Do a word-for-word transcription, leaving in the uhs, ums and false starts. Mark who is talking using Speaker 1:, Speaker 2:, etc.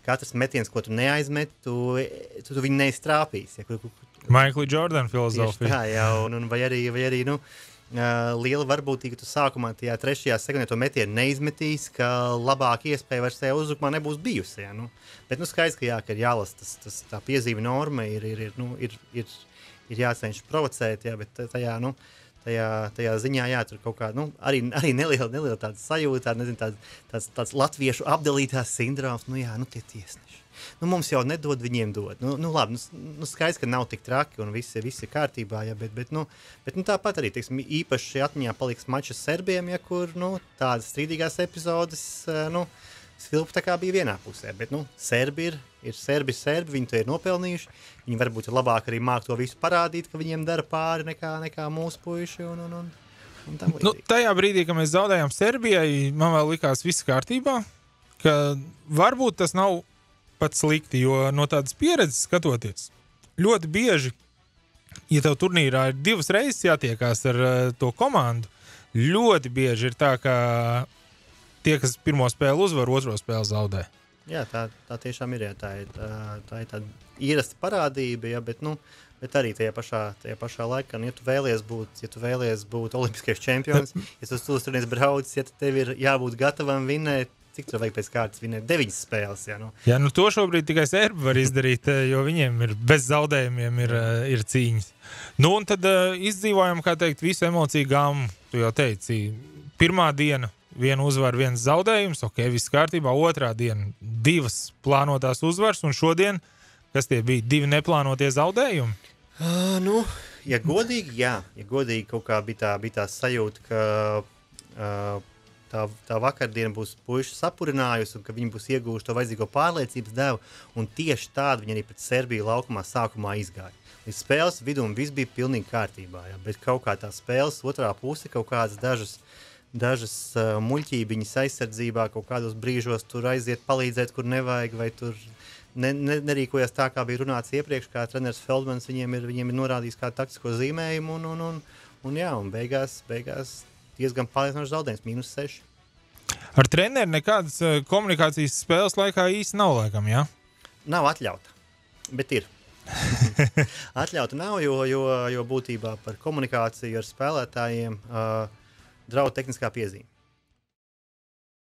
Speaker 1: katrs metiens, ko tu neaizmet, tu, tu, tu viņu neiztrāpīs. Ja, kur, kur,
Speaker 2: Michael Jordan filozofija.
Speaker 1: Tā, jā, un, un vai arī, vai arī nu, uh, liela varbūtība, ka tu sākumā tajā trešajā sekundē to metienu neizmetīs, ka labāka iespēja vairs tajā uzbrukumā nebūs bijusi. Ja, nu. Bet nu, skaidrs, ka, jā, ka ir jālasa tas, tas, tā piezīme norma, ir, ir, ir, nu, ir, ir, ir jācenšas provocēt, jā, bet tajā, nu, tajā, tajā ziņā jā, tur kaut kā, nu, arī, arī neliela, neliela tāda sajūta, nezinu, tāds, tāds, tāds latviešu apdalītās sindroms, nu jā, nu tie tiesneši. Nu, mums jau nedod, viņiem dod. Nu, nu labi, nu, nu skaidrs, ka nav tik traki un viss, viss ir kārtībā, ja, bet, bet, nu, bet nu, tāpat arī, teiksim, īpaši atmiņā paliks mačs ar Serbiem, ja, kur, nu, tādas strīdīgās epizodes, nu, Svilpa tā kā bija vienā pusē, bet, nu, Serbi ir, ir Serbi, Serbi, viņi to ir nopelnījuši, viņi varbūt ir labāk arī māk to visu parādīt, ka viņiem dara pāri nekā, nekā mūsu puiši un, un, un, un tam līdzīgi.
Speaker 2: Nu, tajā brīdī, kad mēs zaudējām Serbijai, man vēl likās viss kārtībā, ka varbūt tas nav pat slikti, jo no tādas pieredzes skatoties, ļoti bieži, ja tev turnīrā ir divas reizes jātiekās ar uh, to komandu, ļoti bieži ir tā, ka tie, kas pirmo spēli uzvar, otro spēli zaudē.
Speaker 1: Jā, tā, tā tiešām ir, jā, tā ir, tā, tā ir tāda ierasta parādība, jā, bet, nu, bet arī tajā pašā, tajā pašā laikā, nu, ja tu vēlies būt, ja tu vēlies būt olimpiskais čempions, ja tu uz turiens brauc, ja tev ir jābūt gatavam vinēt, cik tur vajag pēc kārtas vinēt? Deviņas spēles, jā, nu.
Speaker 2: Jā, nu to šobrīd tikai Serbi var izdarīt, jo viņiem ir bez zaudējumiem ir, ir cīņas. Nu, un tad uh, izdzīvojam, kā teikt, visu emociju gāmu, tu jau teici, pirmā diena, viena uzvara, viens zaudējums, ok, viss kārtībā, otrā diena, divas plānotās uzvaras, un šodien, kas tie bija, divi neplānotie zaudējumi?
Speaker 1: Uh, nu, ja godīgi, jā, ja godīgi kaut kā bija tā, bija tā sajūta, ka uh, tā, tā vakardiena būs puiši sapurinājusi un ka viņi būs ieguvuši to vajadzīgo pārliecības devu, un tieši tādu viņi arī pret Serbiju laukumā sākumā izgāja. Līdz spēles vidū viss bija pilnīgi kārtībā, jā, bet kaut kā tā spēles otrā puse, kaut kādas dažas dažas uh, muļķībiņas aizsardzībā, kaut kādos brīžos tur aiziet palīdzēt, kur nevajag, vai tur ne, ne, nerīkojas tā, kā bija runāts iepriekš, kā treneris Feldmans viņiem ir, viņiem ir norādījis kā taktisko zīmējumu, un, un, un, un jā, un beigās, beigās diezgan pārliecinošs zaudējums, mīnus seši.
Speaker 2: Ar treneri nekādas uh, komunikācijas spēles laikā īsti nav, laikam, jā?
Speaker 1: Nav atļauta, bet ir. Atļauta nav, jo, jo, jo būtībā par komunikāciju ar spēlētājiem uh, draud tehniskā piezīme.